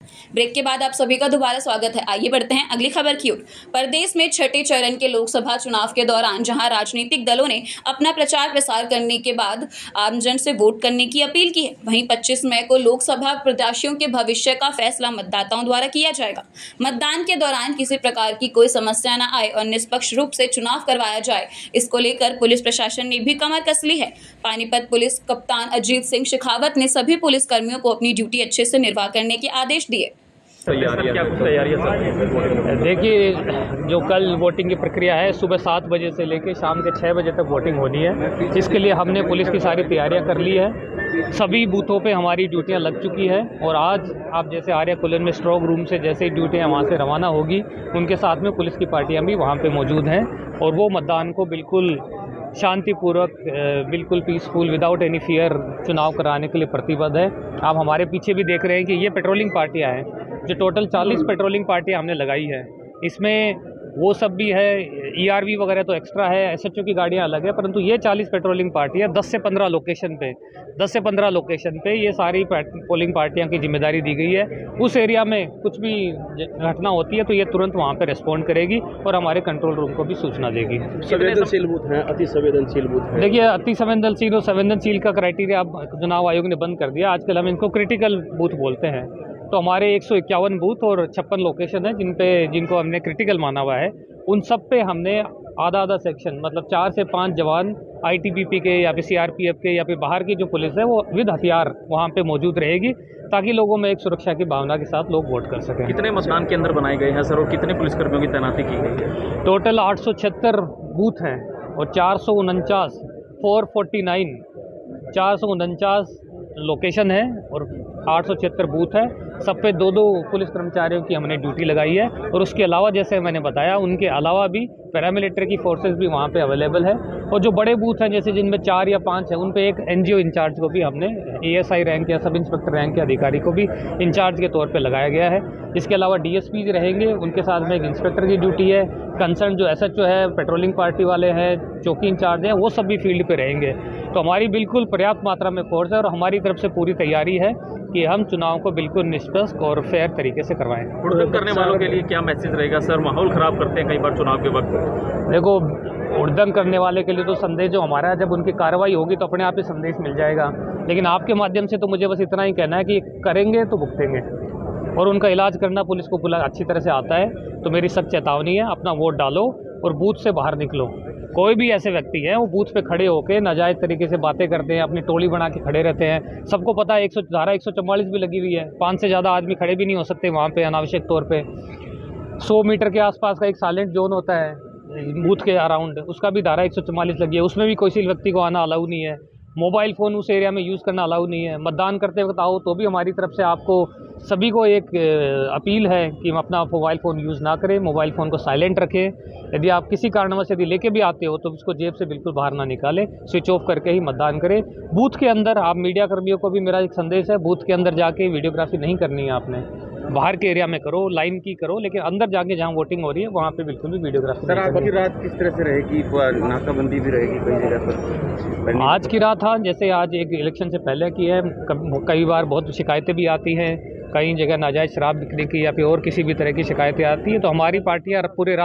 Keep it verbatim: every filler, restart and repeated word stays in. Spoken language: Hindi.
ब्रेक के बाद आप सभी का दोबारा स्वागत है। आइए बढ़ते हैं अगली खबर की ओर। प्रदेश में छठे चरण के लोकसभा चुनाव के दौरान जहां राजनीतिक दलों ने अपना प्रचार प्रसार करने के बाद आमजन से वोट करने की अपील की है, वहीं पच्चीस मई को लोकसभा प्रत्याशियों के भविष्य का फैसला मतदाताओं द्वारा किया जाएगा। मतदान के दौरान किसी प्रकार की कोई समस्या न आए और निष्पक्ष रूप से चुनाव करवाया जाए, इसको लेकर पुलिस प्रशासन ने भी कमर कस ली है। पानीपत पुलिस कप्तान अजीत सिंह शेखावत ने सभी पुलिस कर्मियों को अपनी ड्यूटी अच्छे से निर्वाह करने के आदेश दिए। क्या कुछ तैयारियां सर? देखिए, जो कल वोटिंग की प्रक्रिया है, सुबह सात बजे से लेकर शाम के छः बजे तक वोटिंग होनी है। इसके लिए हमने पुलिस की सारी तैयारियां कर ली है। सभी बूथों पे हमारी ड्यूटियां लग चुकी है और आज आप जैसे आर्या कुलन में स्ट्रॉन्ग रूम से जैसे ही ड्यूटियां वहाँ से रवाना होगी, उनके साथ में पुलिस की पार्टियाँ भी वहाँ पर मौजूद हैं और वो मतदान को बिल्कुल शांतिपूर्वक, बिल्कुल पीसफुल, विदाउट एनी फियर चुनाव कराने के लिए प्रतिबद्ध है। आप हमारे पीछे भी देख रहे हैं कि ये पेट्रोलिंग पार्टियां हैं, जो टोटल चालीस पेट्रोलिंग पार्टियां हमने लगाई है। इसमें वो सब भी है, ईआरवी वगैरह तो एक्स्ट्रा है, एसएचओ की गाड़ियां अलग है, परंतु ये चालीस पेट्रोलिंग पार्टियां दस से पंद्रह लोकेशन पे दस से पंद्रह लोकेशन पे ये सारी पोलिंग पार्टियां की जिम्मेदारी दी गई है। उस एरिया में कुछ भी घटना होती है तो ये तुरंत वहाँ पे रिस्पॉन्ड करेगी और हमारे कंट्रोल रूम को भी सूचना देगी। संवेदनशील बूथ हैं, अति संवेदनशील बूथ हैं। देखिए, अति संवेदनशील और संवेदनशील का क्राइटेरिया अब चुनाव आयोग ने बंद कर दिया। आजकल हम इनको क्रिटिकल बूथ बोलते हैं। तो हमारे एक सौ इक्यावन बूथ और छप्पन लोकेशन है जिन पे जिनको हमने क्रिटिकल माना हुआ है। उन सब पे हमने आधा आधा सेक्शन, मतलब चार से पाँच जवान आईटीबीपी के या फिर सीआरपीएफ के या फिर बाहर की जो पुलिस है वो विद हथियार वहाँ पे मौजूद रहेगी, ताकि लोगों में एक सुरक्षा की भावना के साथ लोग वोट कर सकें। कितने मतदान केंद्र बनाए गए हैं सर और कितने पुलिसकर्मियों की तैनाती की गई है? टोटल आठ सौ छिहत्तर बूथ हैं और चार सौ उनचास फोर फोर्टी नाइन चार सौ उनचास लोकेशन है और आठ सौ छिहत्तर बूथ है। सब पे दो दो पुलिस कर्मचारियों की हमने ड्यूटी लगाई है और उसके अलावा जैसे मैंने बताया, उनके अलावा भी पैरामिलिट्री की फोर्सेस भी वहाँ पे अवेलेबल है। और जो बड़े बूथ हैं जैसे जिनमें चार या पाँच है, उन पे एक एनजीओ इंचार्ज को भी हमने एएसआई रैंक या सब इंस्पेक्टर रैंक के अधिकारी को भी इंचार्ज के तौर पे लगाया गया है। इसके अलावा डीएसपी रहेंगे, उनके साथ में एक इंस्पेक्टर की ड्यूटी है। कंसर्न जो एसएचओ है, पेट्रोलिंग पार्टी वाले हैं, चौकी इंचार्ज हैं, वो सब भी फील्ड पे रहेंगे। तो हमारी बिल्कुल पर्याप्त मात्रा में फोर्स है और हमारी तरफ से पूरी तैयारी है कि हम चुनाव को बिल्कुल निष्पक्ष और फेयर तरीके से करवाएं। उड़दंग करने वालों के लिए क्या मैसेज रहेगा सर? माहौल खराब करते हैं कई बार चुनाव के वक्त। देखो, उड़दंग करने वाले के लिए तो संदेश जो हमारा है, जब उनकी कार्रवाई होगी तो अपने आप ही संदेश मिल जाएगा। लेकिन आपके माध्यम से तो मुझे बस इतना ही कहना है कि करेंगे तो भुगतेंगे और उनका इलाज करना पुलिस को पूरा अच्छी तरह से आता है। तो मेरी सख्त चेतावनी है, अपना वोट डालो और बूथ से बाहर निकलो। कोई भी ऐसे व्यक्ति हैं वो बूथ पे खड़े होकर नाजायज़ तरीके से बातें करते हैं, अपनी टोली बना के खड़े रहते हैं। सबको पता है एक सौ धारा एक सौ चौवालीस भी लगी हुई है, पाँच से ज़्यादा आदमी खड़े भी नहीं हो सकते वहाँ पे अनावश्यक तौर पे। सौ मीटर के आसपास का एक साइलेंट जोन होता है बूथ के अराउंड, उसका भी धारा एक सौ चौवालीस लगी है, उसमें भी किसी व्यक्ति को आना अलाउ नहीं है। मोबाइल फ़ोन उस एरिया में यूज़ करना अलाउ नहीं है। मतदान करते वक्त आओ तो भी हमारी तरफ से आपको सभी को एक अपील है कि हम अपना मोबाइल फ़ोन यूज़ ना करें, मोबाइल फ़ोन को साइलेंट रखें। यदि आप किसी कारणवश यदि लेके भी आते हो तो उसको जेब से बिल्कुल बाहर ना निकालें, स्विच ऑफ करके ही मतदान करें। बूथ के अंदर आप मीडिया कर्मियों को भी मेरा एक संदेश है, बूथ के अंदर जाके वीडियोग्राफी नहीं करनी है आपने। बाहर के एरिया में करो, लाइन की करो, लेकिन अंदर जाके जहाँ वोटिंग हो रही है वहाँ पे बिल्कुल भी वीडियोग्राफी सर, आज की रात किस तरह से रहेगी? नाकाबंदी भी रहेगी कई जगह पर? आज की रात, हाँ, जैसे आज एक इलेक्शन से पहले की है, कई बार बहुत शिकायतें भी आती हैं, कई जगह नाजायज़ शराब बिकने की या फिर और किसी भी तरह की शिकायतें आती हैं, तो हमारी पार्टियाँ पूरे